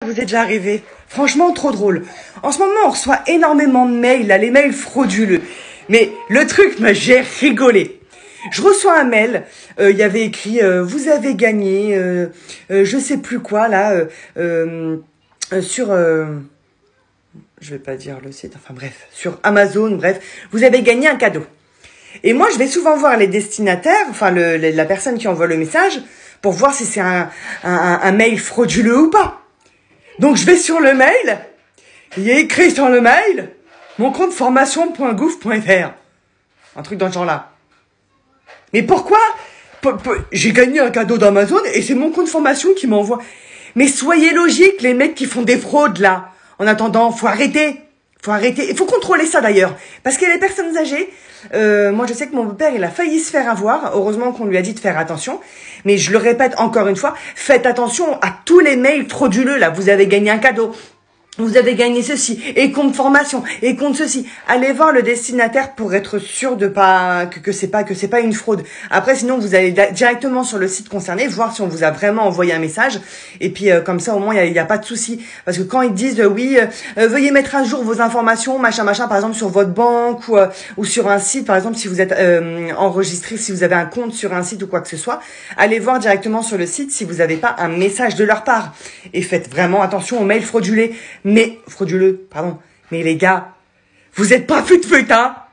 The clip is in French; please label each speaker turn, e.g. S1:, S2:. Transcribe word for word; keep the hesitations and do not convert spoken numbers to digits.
S1: vous est déjà arrivé. Franchement, trop drôle. En ce moment, on reçoit énormément de mails, là, les mails frauduleux. Mais le truc, mais j'ai rigolé. Je reçois un mail, il euh, y avait écrit euh, « Vous avez gagné, euh, euh, je sais plus quoi, là, euh, euh, euh, sur... Euh, je vais pas dire le site, enfin bref, sur Amazon, bref, vous avez gagné un cadeau. » Et moi, je vais souvent voir les destinataires, enfin le, la personne qui envoie le message, pour voir si c'est un, un, un mail frauduleux ou pas. Donc, je vais sur le mail, il y a écrit sur le mail, mon compte formation point gouv point fr. Un truc dans ce genre-là. Mais pourquoi? J'ai gagné un cadeau d'Amazon et c'est mon compte formation qui m'envoie. Mais soyez logiques, les mecs qui font des fraudes, là. En attendant, faut arrêter. Faut arrêter. Il faut contrôler ça, d'ailleurs. Parce que les personnes âgées, euh, moi, je sais que mon père, il a failli se faire avoir. Heureusement qu'on lui a dit de faire attention. Mais je le répète encore une fois, faites attention à tous les mails frauduleux, là. Vous avez gagné un cadeau. Vous avez gagné ceci, et compte formation, et compte ceci. Allez voir le destinataire pour être sûr de pas, que, que c'est pas, que c'est pas une fraude. Après, sinon, vous allez directement sur le site concerné, voir si on vous a vraiment envoyé un message. Et puis, euh, comme ça, au moins, il n'y a, a pas de souci. Parce que quand ils disent, euh, oui, euh, veuillez mettre à jour vos informations, machin, machin, par exemple, sur votre banque, ou, euh, ou sur un site, par exemple, si vous êtes euh, enregistré, si vous avez un compte sur un site ou quoi que ce soit, allez voir directement sur le site si vous n'avez pas un message de leur part. Et faites vraiment attention aux mails fraudulés. Mais, frauduleux, pardon. Mais les gars, vous êtes pas fut-fut, hein?